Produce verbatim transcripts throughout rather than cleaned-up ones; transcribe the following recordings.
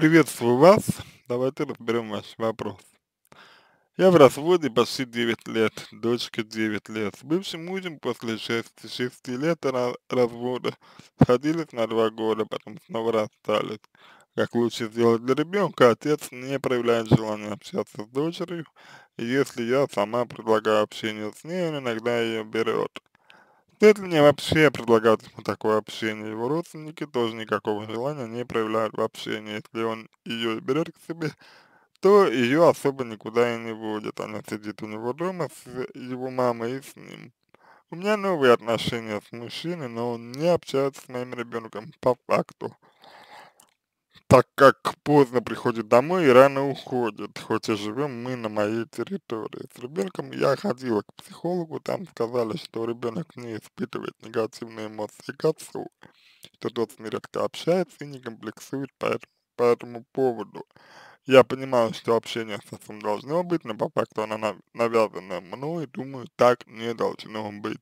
Приветствую вас. Давайте разберем ваш вопрос. Я в разводе почти девять лет, дочке девять лет. С бывшим мужем после шести, шести лет ра- развода сходились на два года, потом снова расстались. Как лучше сделать для ребенка, отец не проявляет желания общаться с дочерью, и если я сама предлагаю общение с ней, он иногда ее берет. Стоит ли мне вообще предлагать ему такое общение? Его родственники тоже никакого желания не проявляют в общении. Если он ее берет к себе, то ее особо никуда и не водит. Она сидит у него дома с его мамой и с ним. У меня новые отношения с мужчиной, но он не общается с моим ребенком по факту, так как поздно приходит домой и рано уходит, хоть и живем мы на моей территории. С ребенком я ходила к психологу, там сказали, что ребенок не испытывает негативные эмоции к отцу, что тот с ним редко общается и не комплексует по этому, по этому поводу. Я понимаю, что общение с отцом должно быть, но по факту оно нав- навязано мной, думаю, так не должно быть.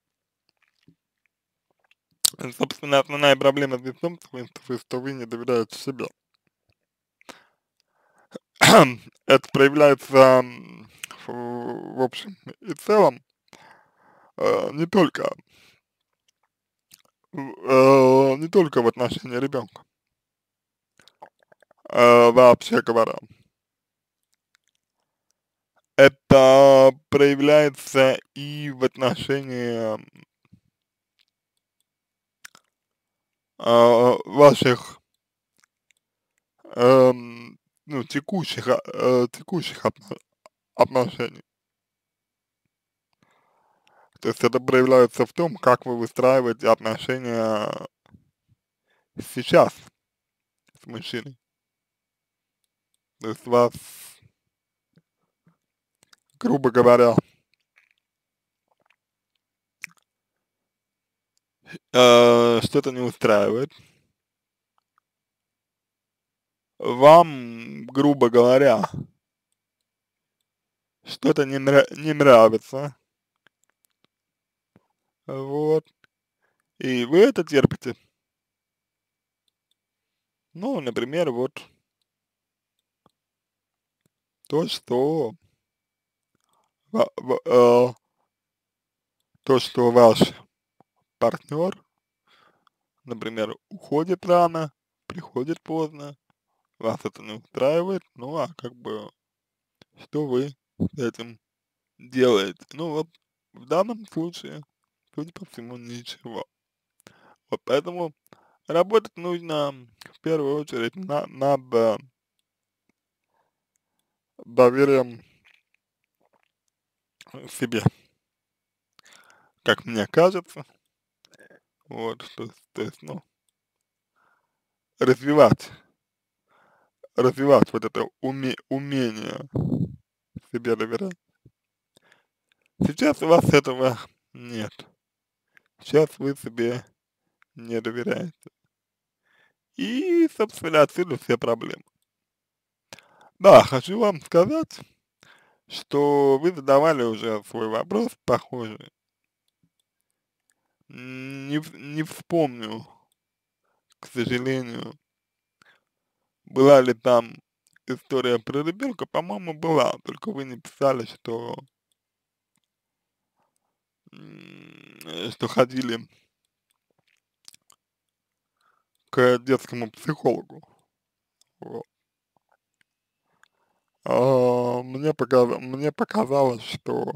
И, собственно, основная проблема здесь в том, что вы, что вы не доверяете себе. Это проявляется м, в, в общем и целом э, не только в- э, не только в отношении ребенка, э, вообще говоря. Это проявляется и в отношении э, ваших эм, ну, текущих, а, э, текущих отно- отношений. То есть это проявляется в том, как вы выстраиваете отношения сейчас с мужчиной. То есть вас, грубо говоря, э, что-то не устраивает, вам, грубо говоря, что-то не, нра- не нравится, вот, и вы это терпите. Ну, например, вот то, что, ва- ва- э, то, что ваш партнер, например, уходит рано, приходит поздно, вас это не устраивает, ну, а как бы, что вы с этим делаете? Ну, вот в данном случае, судя по всему, ничего. Вот поэтому работать нужно в первую очередь на, над э, доверием себе, как мне кажется, вот, то, есть, то есть, ну, развивать, развивать вот это уме, умение себе доверять. Сейчас у вас этого нет. Сейчас вы себе не доверяете. И, собственно, отсюда все проблемы. Да, хочу вам сказать, что вы задавали уже свой вопрос похожий. М, Не, в- не вспомню, к сожалению, была ли там история про ребенка, по-моему, была, только вы не писали, что, м, э, что ходили к детскому психологу. Вот. А, мне, показ- мне показалось, что,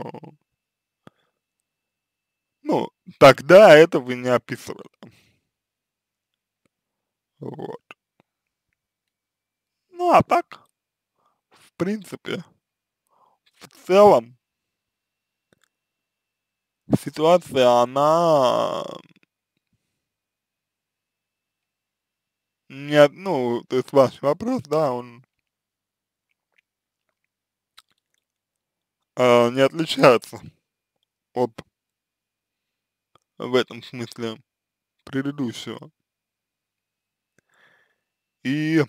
ну, тогда это вы не описывали. Вот. Ну, а так, в принципе, в целом, ситуация, она не, от- ну, то есть ваш вопрос, да, он а, не отличается от, в этом смысле, предыдущего. И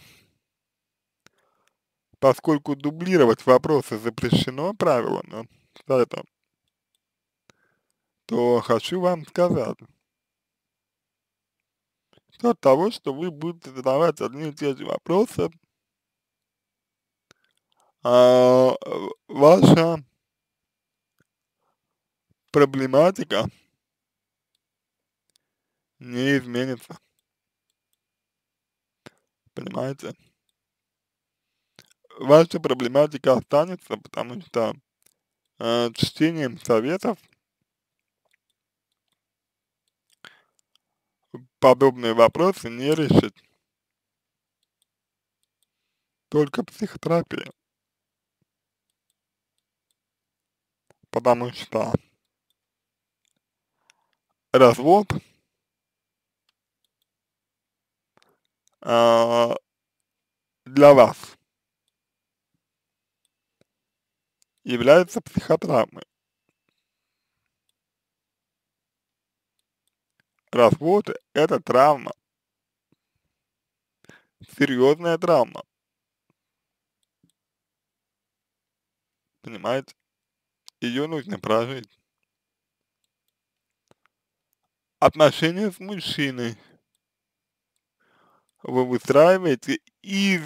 поскольку дублировать вопросы запрещено правилами сайта, то хочу вам сказать, что от того, что вы будете задавать одни и те же вопросы, а, ваша проблематика не изменится, понимаете? Ваша проблематика останется, потому что э, чтением советов подобные вопросы не решить, только психотерапия, потому что развод э, для вас является психотравмой. Развод — это травма, серьезная травма, понимаете? Ее нужно прожить. Отношения с мужчиной вы выстраиваете из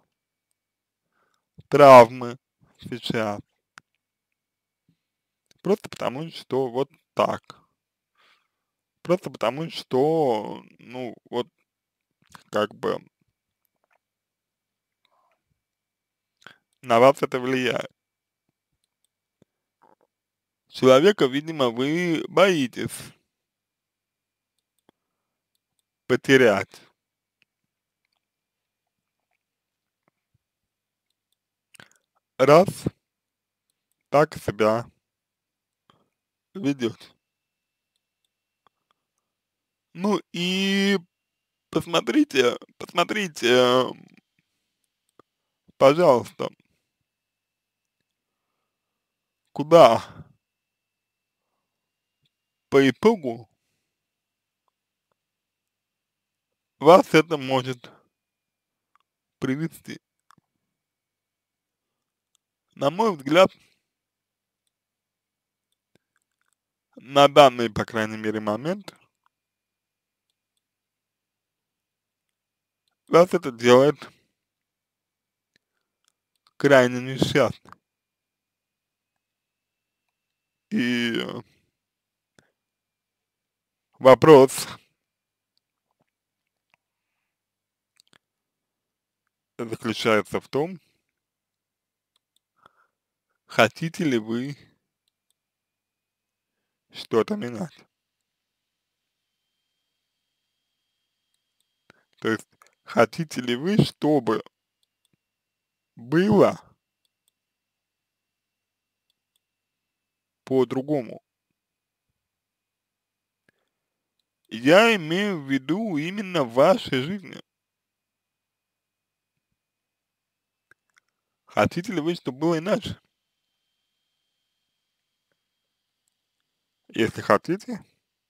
травмы сейчас, просто потому что вот так, просто потому что, ну, вот как бы на вас это влияет. Человека, видимо, вы боитесь потерять. Раз так себя ведет. Ну и посмотрите, посмотрите, э, пожалуйста, куда по итогу вас это может привести. На мой взгляд, на данный, по крайней мере, момент, вас это делает крайне несчастным. И э, вопрос заключается в том, хотите ли вы что-то менять. То есть, хотите ли вы, чтобы было по-другому. Я имею в виду именно в вашей жизни. Хотите ли вы, чтобы было иначе? Если хотите,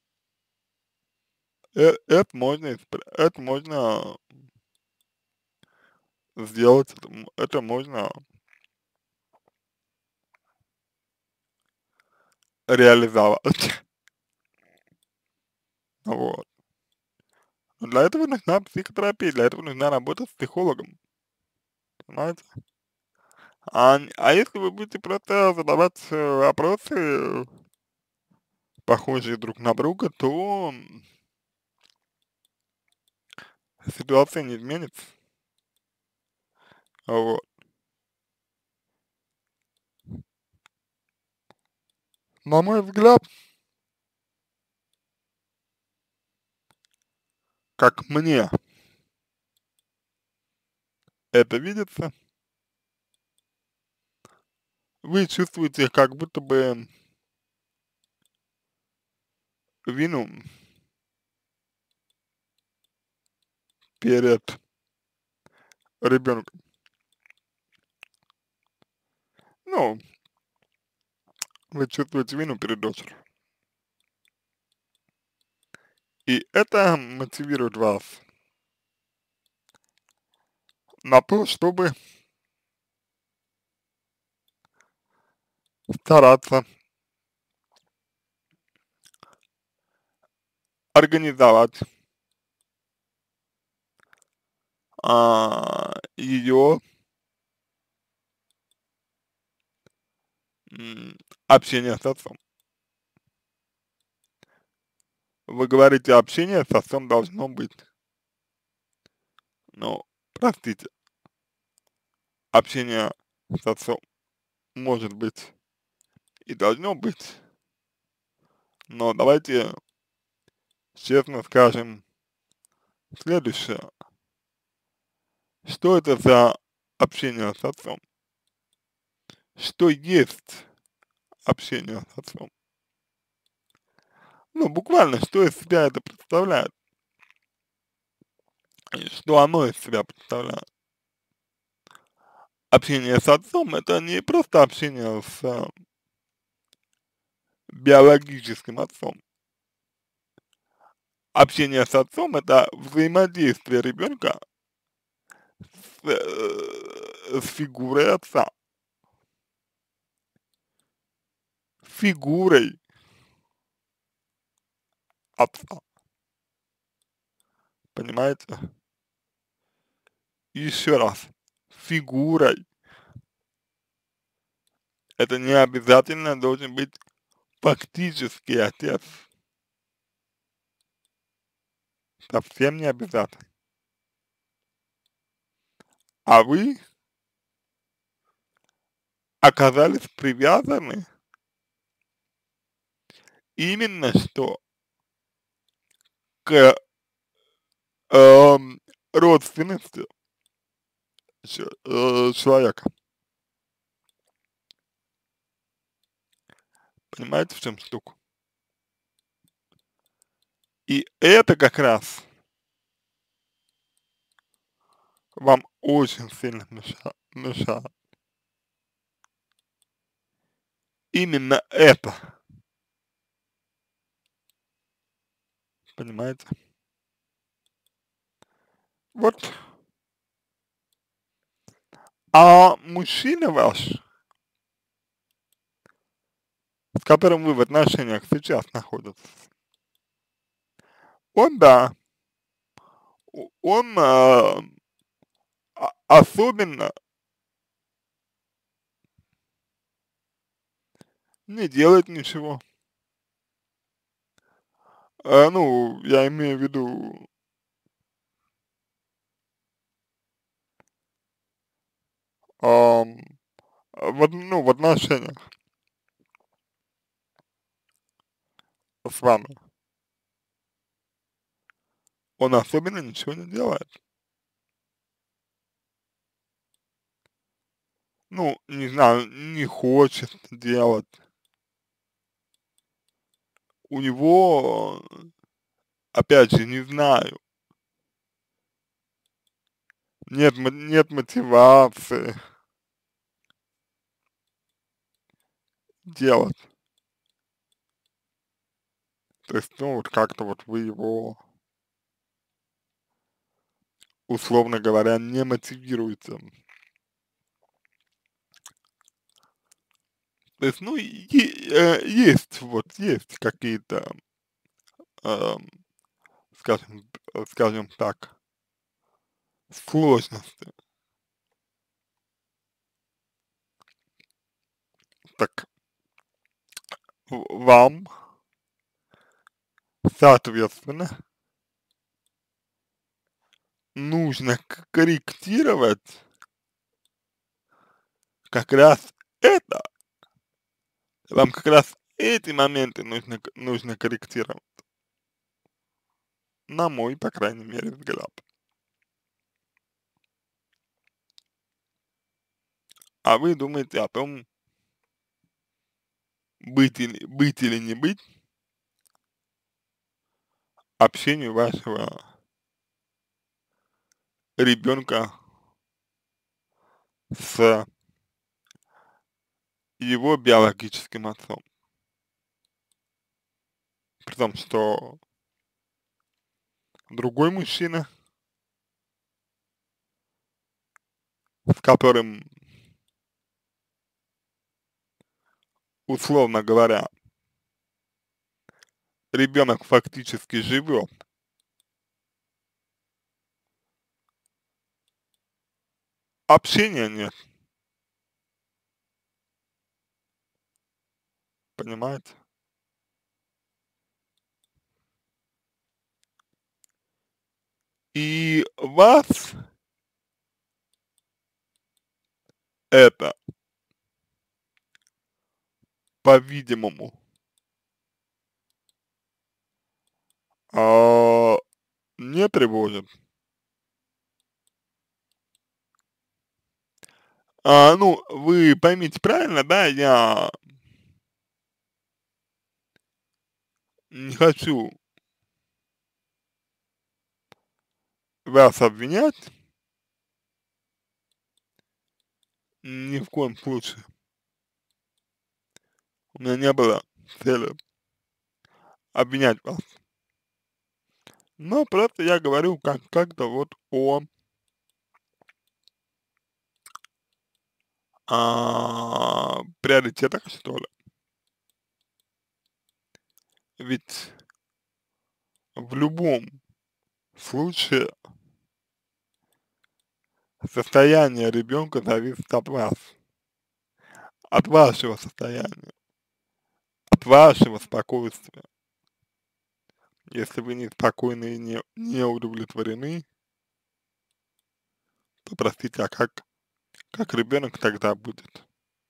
э это можно испра это можно сделать, это м это можно реализовать. Вот. Но для этого нужна психотерапия, для этого нужна работа с психологом, понимаете? А н а если вы будете просто задавать, э, вопросы, похожие друг на друга, то м ситуация не изменится. Вот. На мой взгляд, как мне это видится, вы чувствуете как будто бы вину перед ребенком. Ну, вы чувствуете вину перед дочерью. И это мотивирует вас на то, чтобы стараться организовать а, ее м, общение с отцом. Вы говорите, общение с отцом должно быть. Но, простите, общение с отцом может быть и должно быть, но давайте честно скажем следующее. Что это за общение с отцом? Что есть общение с отцом? Ну, буквально, что из себя это представляет? И что оно из себя представляет? Общение с отцом — это не просто общение с а, биологическим отцом. Общение с отцом — это взаимодействие ребенка с, э, с фигурой отца, фигурой отца, понимаете? Еще раз, фигурой. Это не обязательно должен быть фактический отец, совсем не обязательно. А вы оказались привязаны именно что к эм, родственности че- э, человека. Понимаете, в чем штука? И это как раз вам очень сильно меша- мешает. Именно это, понимаете? Вот. А мужчина ваш, с которым вы в отношениях сейчас находитесь, он, да, о- он а, а- особенно не делает ничего. А, ну, я имею в виду, ам, в, од- ну, в отношениях с вами. Он особенно ничего не делает. Ну, не знаю, не хочет делать. У него, опять же, не знаю, нет, мо- нет мотивации делать. То есть, ну, вот как-то вот вы его, условно говоря, не мотивируете. То есть, ну, е- э, есть, вот, есть какие-то, эм, скажем, т- скажем так, сложности. Так, в- вам, соответственно, нужно к- корректировать как раз это. Вам как раз эти моменты нужно, к- нужно корректировать, на мой, по крайней мере, взгляд. А вы думаете о том, быть или, быть или не быть общению вашего ребенка с его биологическим отцом. При том, что другой мужчина, с которым, условно говоря, ребенок фактически живет, общения нет. понимаете? И вас это, по-видимому, а, не тревожит. А, ну, вы поймите правильно, да, я не хочу вас обвинять ни в коем случае. У меня не было цели обвинять вас. Но просто я говорю как как-то вот о а, приоритетах, что ли. Ведь в любом случае состояние ребенка зависит от вас, от вашего состояния, от вашего спокойствия. Если вы неспокойны и не, не удовлетворены, то простите, а как, как ребенок тогда будет?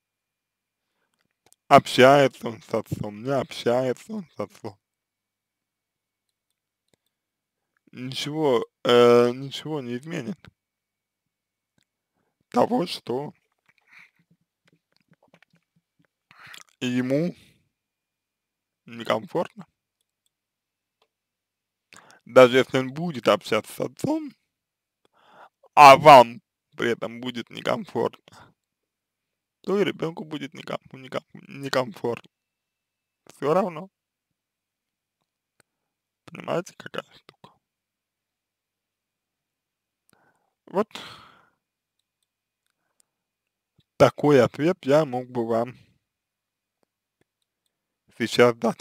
Общается он с отцом, не общается он с отцом. Ничего, э, ничего не изменит того, что ему некомфортно. Даже если он будет общаться с отцом, а вам при этом будет некомфортно, то и ребенку будет неком, неком, некомфортно. Все равно, понимаете, какая штука. Вот такой ответ я мог бы вам сейчас дать.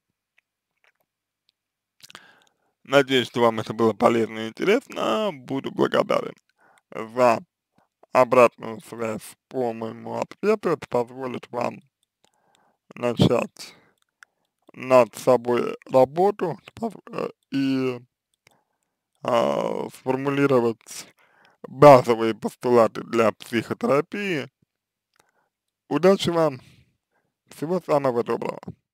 Надеюсь, что вам это было полезно и интересно. Буду благодарен за обратную связь по моему ответу. Это позволит вам начать над собой работу э, и а, сформулировать базовые постулаты для психотерапии. Удачи вам, всего самого доброго.